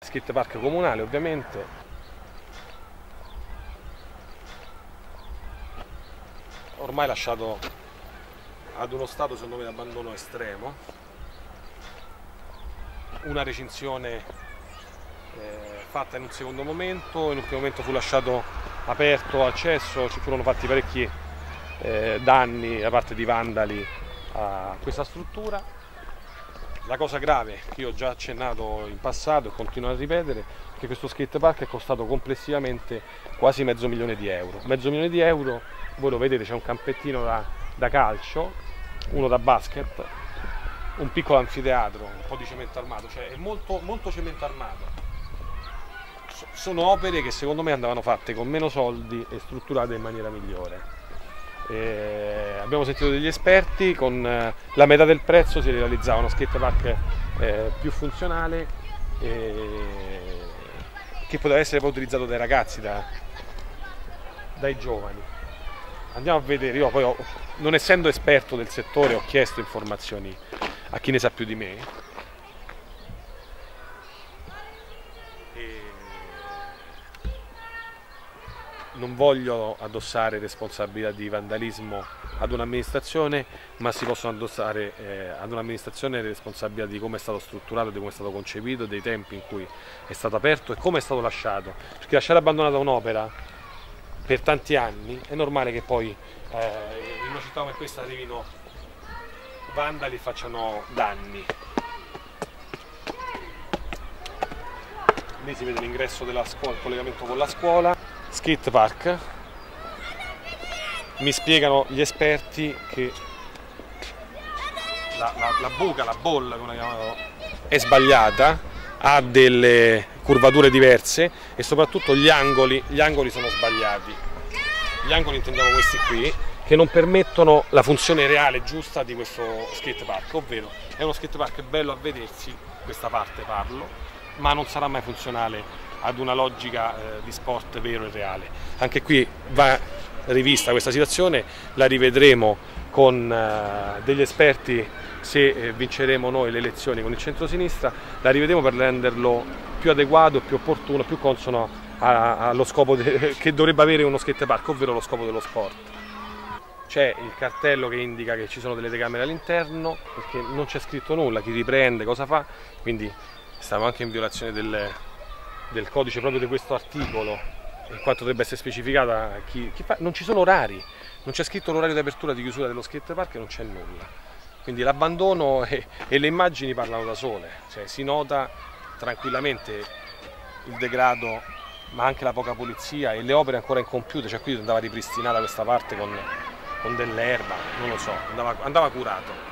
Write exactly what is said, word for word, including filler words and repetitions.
Skate park comunale ovviamente. Ormai lasciato ad uno stato secondo me di abbandono estremo. Una recinzione eh, fatta in un secondo momento, in un primo momento fu lasciato aperto accesso, ci furono fatti parecchi eh, danni da parte di vandali a questa struttura. La cosa grave che io ho già accennato in passato e continuo a ripetere è che questo skate park è costato complessivamente quasi mezzo milione di euro. Mezzo milione di euro, voi lo vedete, c'è un campettino da, da calcio, uno da basket, un piccolo anfiteatro, un po' di cemento armato, cioè è molto, molto cemento armato. Sono opere che secondo me andavano fatte con meno soldi e strutturate in maniera migliore. Eh, abbiamo sentito degli esperti, con eh, la metà del prezzo si realizzava uno skate park eh, più funzionale eh, che poteva essere poi utilizzato dai ragazzi, da, dai giovani. Andiamo a vedere, io poi ho, non essendo esperto del settore ho chiesto informazioni a chi ne sa più di me. Non voglio addossare responsabilità di vandalismo ad un'amministrazione, ma si possono addossare eh, ad un'amministrazione responsabilità di come è stato strutturato, di come è stato concepito, dei tempi in cui è stato aperto e come è stato lasciato. Perché lasciare abbandonata un'opera per tanti anni è normale che poi eh, in una città come questa arrivino vandali e facciano danni. Lì si vede l'ingresso della scuola, il collegamento con la scuola. Skate park, mi spiegano gli esperti che la, la, la buca, la bolla come la chiamano, è sbagliata, ha delle curvature diverse e soprattutto gli angoli, gli angoli sono sbagliati. Gli angoli intendiamo questi qui, che non permettono la funzione reale giusta di questo skate park, ovvero è uno skate park bello a vedersi, questa parte parlo, ma non sarà mai funzionale ad una logica eh, di sport vero e reale. Anche qui va rivista questa situazione, la rivedremo con eh, degli esperti se eh, vinceremo noi le elezioni con il centro-sinistra, la rivedremo per renderlo più adeguato, più opportuno, più consono a, allo scopo che dovrebbe avere uno skate park, ovvero lo scopo dello sport. C'è il cartello che indica che ci sono delle telecamere all'interno, perché non c'è scritto nulla, chi riprende, cosa fa, quindi stiamo anche in violazione del del codice proprio di questo articolo, in quanto dovrebbe essere specificata chi, chi fa. Non ci sono orari, non c'è scritto l'orario di apertura e di chiusura dello skate park e non c'è nulla. Quindi l'abbandono e, e le immagini parlano da sole, cioè, si nota tranquillamente il degrado, ma anche la poca pulizia e le opere ancora incompiute, cioè qui andava ripristinata questa parte con, con dell'erba, non lo so, andava, andava curato.